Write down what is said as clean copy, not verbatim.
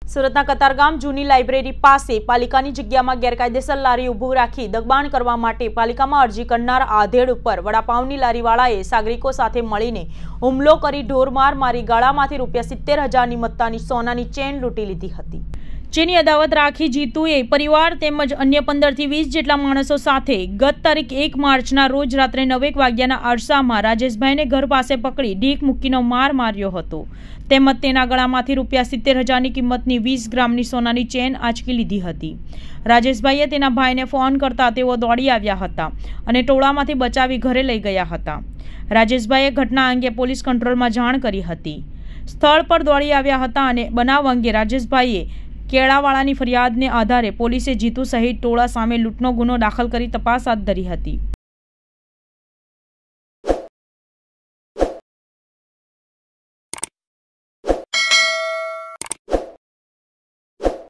સુરતના કતારગામ જૂની લાઇબ્રેરી પાસે પાલિકાની જગ્યામાં ગેરકાયદેસર લારી ઊભું રાખી દબાણ કરવા માટે પાલિકામાં અરજી કરનાર આધેડ ઉપર વડાપાઉંની લારીવાળાએ સાગરિકો સાથે મળીને હુમલો કરી ઢોરમાર મારી ગાળામાંથી ₹70,000ની મત્તાની સોનાની ચેન લૂંટી લીધી હતી, જેની અદાવત રાખી જીતુએ પરિવાર તેમજ અન્ય 15 થી 20 જેટલા માણસો સાથે ગત તારીખ 1 માર્ચના રોજ રાત્રે 9 વાગ્યાના અરસામાં રાજેશભાઈને ઘર પાસે પકડી ઢીક મૂકીનો માર માર્યો હતો તેમજ તેના ગળામાંથી ₹70,000ની કિંમતની 20 ગ્રામની સોનાની ચેન આંચકી લીધી હતી। રાજેશભાઈએ તેના ભાઈને ફોન કરતા તેઓ દોડી આવ્યા હતા અને ટોળામાંથી બચાવી ઘરે લઈ ગયા હતા। રાજેશભાઈએ ઘટના અંગે પોલીસ કંટ્રોલમાં જાણ કરી હતી। સ્થળ પર દોડી આવ્યા હતા અને બનાવ અંગે રાજેશભાઈએ કેળાવાળાની ફરિયાદને આધારે પોલીસે જીતુ સહિત ટોળા સામે લૂંટનો ગુનો દાખલ કરી તપાસ હાથ ધરી હતી।